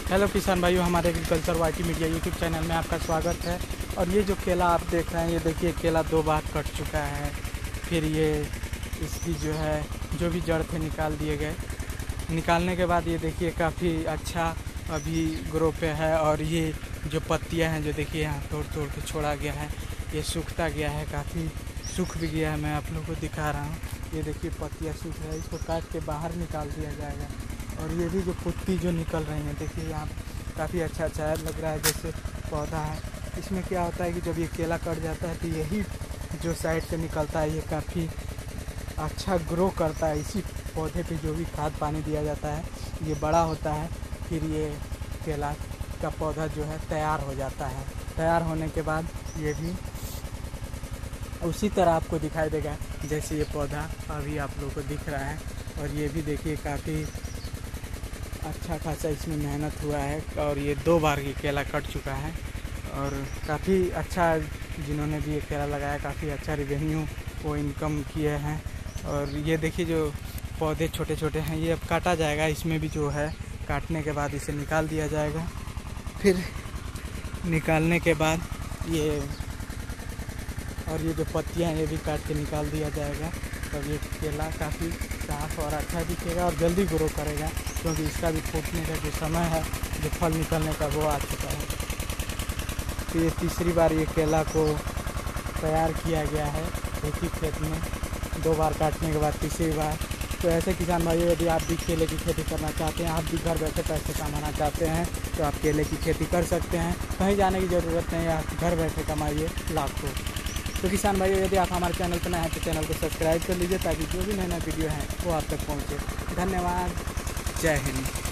Hello किसान भाइयों, हमारे agriculture YT media YouTube channel में आपका स्वागत है। और ये जो केला आप देख रहे हैं, ये देखिए केला 2 बार कट चुका है। फिर ये इसकी जो है जो भी जड़ थे निकाल दिए गए। निकालने के बाद ये देखिए काफ़ी अच्छा अभी ग्रो पे है। और ये जो पत्तियां हैं जो देखिए यहाँ तोड़ तोड़ के छोड़ा गया है, ये सूखता गया है, काफ़ी सूख भी गया है। मैं आप लोगों को दिखा रहा हूँ, ये देखिए पत्तियाँ सूख रहा है, इसको काट के बाहर निकाल दिया जाएगा। और ये भी जो पुत्ती जो निकल रही है देखिए यहाँ काफ़ी अच्छा लग रहा है, जैसे पौधा है। इसमें क्या होता है कि जब ये केला कट जाता है तो यही जो साइड से निकलता है ये काफ़ी अच्छा ग्रो करता है। इसी पौधे पे जो भी खाद पानी दिया जाता है ये बड़ा होता है, फिर ये केला का पौधा जो है तैयार हो जाता है। तैयार होने के बाद ये भी उसी तरह आपको दिखाई देगा जैसे ये पौधा अभी आप लोगों को दिख रहा है। और ये भी देखिए काफ़ी अच्छा खासा इसमें मेहनत हुआ है। और ये 2 बार ये केला कट चुका है। और काफ़ी अच्छा जिन्होंने भी ये केला लगाया, काफ़ी अच्छा रेवेन्यू वो इनकम किए हैं। और ये देखिए जो पौधे छोटे छोटे हैं ये अब काटा जाएगा। इसमें भी जो है काटने के बाद इसे निकाल दिया जाएगा। फिर निकालने के बाद ये और ये जो पत्तियां हैं ये भी काट के निकाल दिया जाएगा। तब ये केला काफ़ी साफ और अच्छा दिखेगा और जल्दी ग्रो करेगा, क्योंकि इसका भी फूटने का जो समय है, जो फल निकलने का, वो आ चुका है। तो ये तीसरी बार ये केला को तैयार किया गया है एक ही खेत में। 2 बार काटने के बाद तीसरी बार। तो ऐसे किसान भाइयों, यदि आप भी केले की खेती करना चाहते हैं, आप भी घर बैठे पैसे कमाना चाहते हैं, तो आप केले की खेती कर सकते हैं। कहीं जाने की ज़रूरत नहीं है, आप घर बैठे कमाइए लाखों। तो किसान भाइयों, यदि आप हमारे चैनल पर नए हैं तो चैनल को सब्सक्राइब कर लीजिए, ताकि जो भी नए नए वीडियो हैं वो आप तक पहुँचे। धन्यवाद। जय हिंद।